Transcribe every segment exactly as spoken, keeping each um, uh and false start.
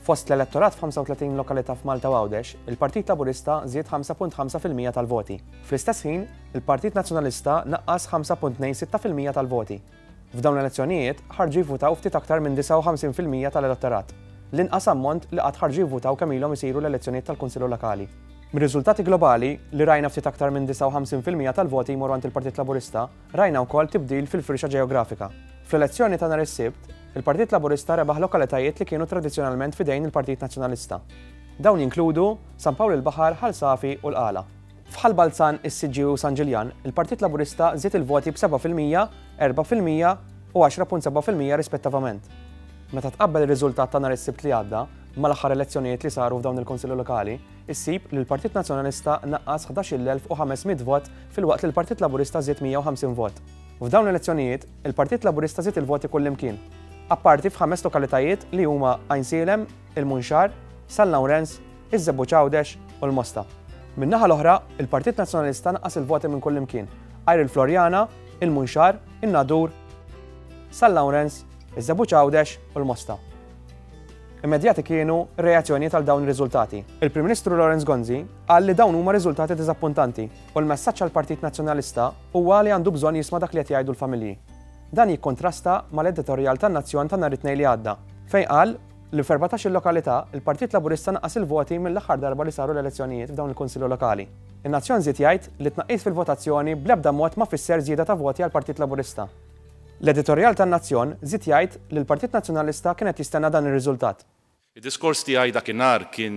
Fost l-elettorat f'ħamsa u tletin lokalità f'Malta u Għawdex, il-Partit Laburista żied ħamsa punt ħamsa fil-mija tal-voti. Fl-istess ħin, il-Partit Nazzjonalista naqqas ħamsa punt tnejn sitta fil-mija tal-voti. F'dawn l-elezzjonijiet ħarġu jivvutaw ftit aktar minn disa u ħamsin fil-mija tal-elettorat. L-inqas ammont li qatt ħarġu jivvutaw kemm ilhom isiru l-elezzjonijiet tal-Kunsilli Lokali. Mir-riżultati globali li rajna ftit aktar minn disa u ħamsin fil-mija tal-voti jmorru għand il-Partit Laburista, rajna wkoll tibdil fil-firxa ġeografika. Fl-elezzjoni ta' nhar is-Sibt, il-Partit Laburista rebaħ lokalitajiet li kienu tradizzjonalment fidejn il-Partit Nazzjonalista. Dawn jinkludu San Pawl il-Baħar, Ħalsafi u l-Qala. F'Ħal Balzan, is-Siġġi u San Ġiljan, il-Partit Laburista żied il-voti b'seba' fil-mija, erba' fil-mija u għaxra punt seba' fil-mija rispettivament. Meta tqabbel ir-riżultat ta' nhar is-Sibt li għadda mal-aħħar elezzjonijiet li saru f'dawn il-Kunsilli Lokali, issib li l-Partit Nazzjonalista naqqas ħdax-il elf u ħamesmiet vot filwaqt li l-Partit Laburista żied mija u ħamsin vot. F'dawn l-elezzjonijiet, il-Partit Laburista żied il-voti kullimkien, apparti f'ħames lokalitajiet li huma Għajnsilem, il-Munxar, San Lawrence, iż-Żebbuċ Għawdex u l-Mosta. Min-naħa l-oħra, il-Partit Nazzjonalista naqqas il-voti minn kullimkien, Għajr il-Florjana, il-Munxar, in-Nadur, San Lawrence, iż-Żebbuċ Għawdex u l-Mosta. Immedjati kienu reazzjoni tal dawn ir-riżultati. Il-Prim Ministru Lawrence Gonzi qal li dawn huma riżultati diżappuntanti u l-messaġġ għall-Partit Nazzjonalista huwa li għandu bżonn jisma' dak li qed jgħidu l-familji. Dan jikkontrasta mal-editorjal tan-Nazzjon ta' nhar it-tnejn li għadda, fejn qal li f'erbatax il-lokalità il-Partit Laburista naqqas il-voti mill-aħħar darba li saru l-elezzjonijiet f'dawn il-Kunsilli Lokali. In-Nazzjon żied jgħid li tnaqqis fil-votazzjoni bl-ebda mod ma fisser żieda ta' voti għall-Partit Laburista. L-editorjal tan-Nazzjon żied jgħid li l-Partit Nazzjonalista kienet jistenna dan ir-riżultat. Id-diskors tiegħi dakinhar kien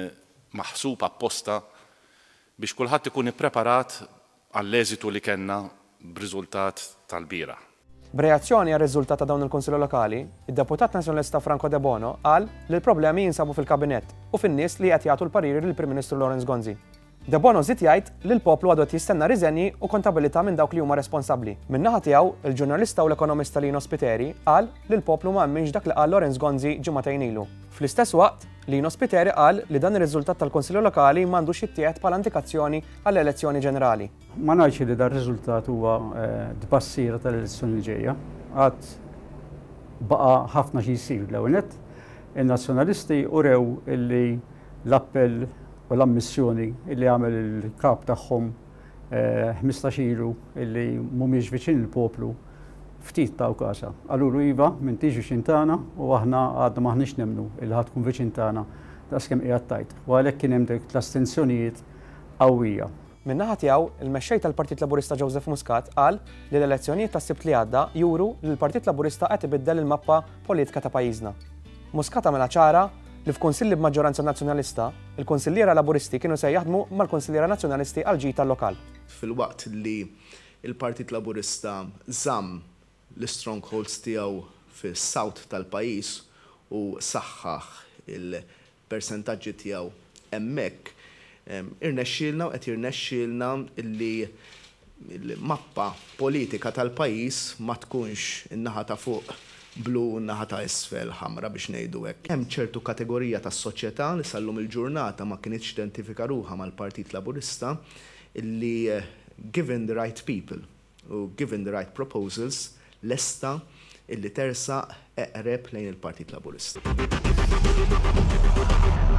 maħsub apposta biex kulħadd ikun ippreparat għall-eżitu li kellna b'riżultat tal-bira. B'reazzjoni għar-riżultat ta' dawn il-Kunsilli Lokali, id-Deputat Nazzjonalista Franco De Bono qal li l-problemi jinsabu fil-Kabinett u fin-nies li qed jagħtu l-pariri lill-Prim Ministru Lawrence Gonzi. De Bono żied jgħid li l-poplu għadu qed jistenna riżenji u kontabilità minn dawk li huma responsabbli. Min-naħa tiegħu, il-ġurnalista u l-ekonomista Lino Spiteri qal li l-poplu ma mminx dak li qal Lawrence Gonzi ġimagħtejn ilu. Fl-istess waqt, Lino Spiteri qal li dan ir-riżultat tal-Kunsilli Lokali m'għandux jittieħed bħala indikazzjoni għall-elezzjoni ġenerali. Ma ngħidx li dan riżultat huwa tbassira tal-elezzjoni li ġejja. Għad baqa' ħafna xi jsir l-ewwel nett. In-nazzjonalisti urew illi l-appell u l-ammissjoni illi għamel il-kap tagħhom ħmistax ilu illi mhumiex viċin il-poplu ftit ta' kasa. Allura iva minn tiġi xintana u aħna għadna maħniex nemnu illi ħad tkun viċin tagħna ta' skemm qiegħed tajt. U għalhekk kien hemm dik l-astenzjonijiet qawwija. Min-naħa tiegħu, il-mexxej tal-Partit Laburista Joseph Muscat qal li l-elezzjonijiet tas-Sibt li għadda juru li l-Partit Laburista qed ibiddel il-mappa politika ta' pajjiżna. Muscat għamilha ċara li f'kunsilli b'maġġoranza nazzjonalista, il-konsilliera Laburisti kienu se jaħdmu mal-konsilliera nazzjonalisti għal ġid tal-lokal. Fil-waqt li il-Partit Laburista żamm l-strongholds tiegħu fis-south tal-pajjiż u saħħaħ il-persentaġġi tiegħu hemmhekk, irnexxielna u qed jirnexxielna li l-mappa politika tal-pajjiż ma tkunx in-naħa ta' fuq blu naħa ta' isfel ħamra biex ngħidu hekk. Hemm ċertu kategorija tas-soċjetà li sallum il-ġurnata ma kienitx identifika ruħha mal-Partit Laburista illi given the right people u given the right proposals lesta illi tersaq eqreb lejn il-Partit Laburista.